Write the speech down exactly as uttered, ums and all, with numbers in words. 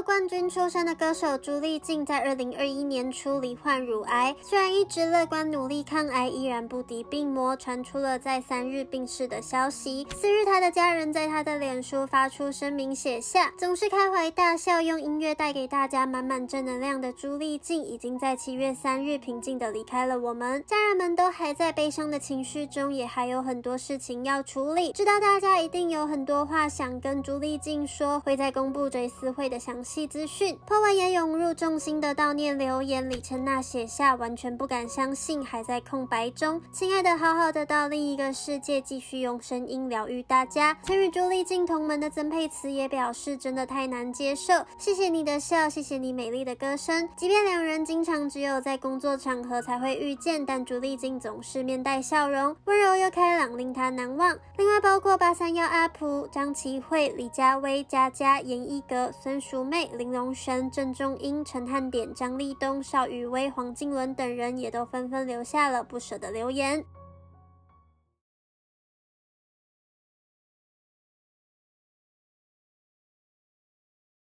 冠军出身的歌手朱俐静在二零二一年初罹患乳癌，虽然一直乐观努力抗癌，依然不敌病魔，传出了在三日病逝的消息。四日，她的家人在她的脸书发出声明，写下总是开怀大笑，用音乐带给大家满满正能量的朱俐静，已经在七月三日平静地离开了我们。家人们都还在悲伤的情绪中，也还有很多事情要处理。知道大家一定有很多话想跟朱俐静说，会在公布追思会的详细资讯。po文也涌入众星的悼念留言，李承娜写下完全不敢相信，还在空白中。亲爱的，好好的到另一个世界，继续用声音疗愈大家。曾与朱俐静同门的曾沛慈也表示，真的太难接受，谢谢你的笑，谢谢你美丽的歌声。即便两人经常只有在工作场合才会遇见，但朱俐静总是面带笑容，温柔又开朗，令他难忘。另外包括八三夭阿普、张琪慧、李佳薇、佳佳、严艺格、孙淑媚、林隆璇、郑中英、陈汉典、张立东、邵雨薇、黄靖伦等人也都纷纷留下了不舍的留言。